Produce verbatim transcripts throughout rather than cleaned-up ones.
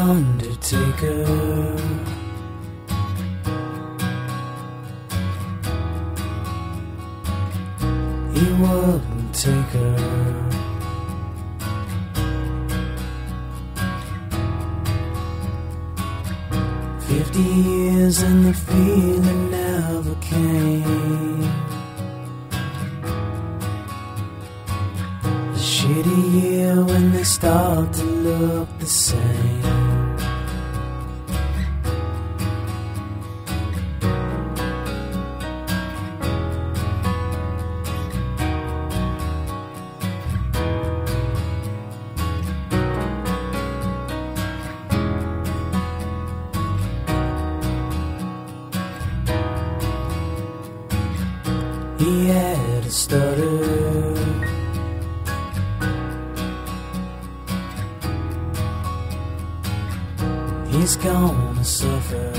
undertaker. He wouldn't take her. Fifty years and the feeling never came. A shitty year when they start to look the same. He had a stutter. He's gonna suffer.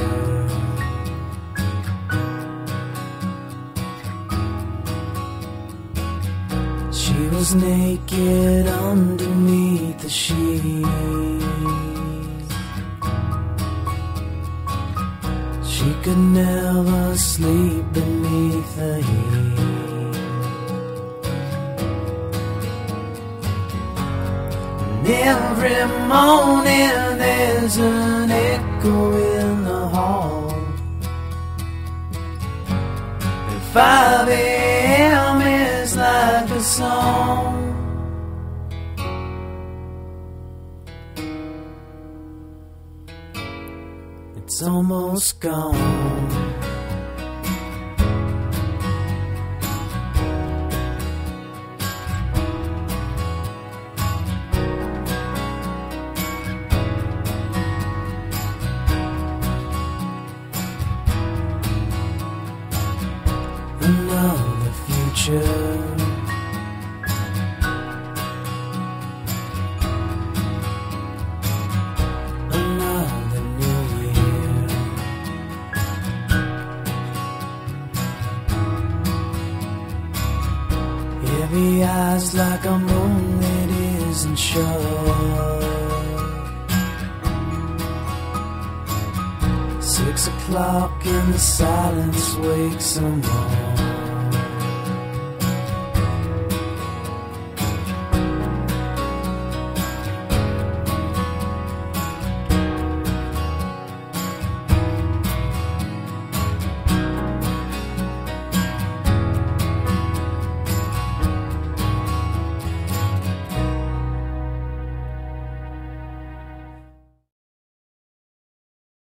She was naked underneath the sheets. She could never sleep beneath the heat. And every morning there's an echo in the hall. At five a.m. is like a song. It's almost gone. Another future. Heavy eyes like a moon that isn't sure. Six o'clock and the silence wakes them all.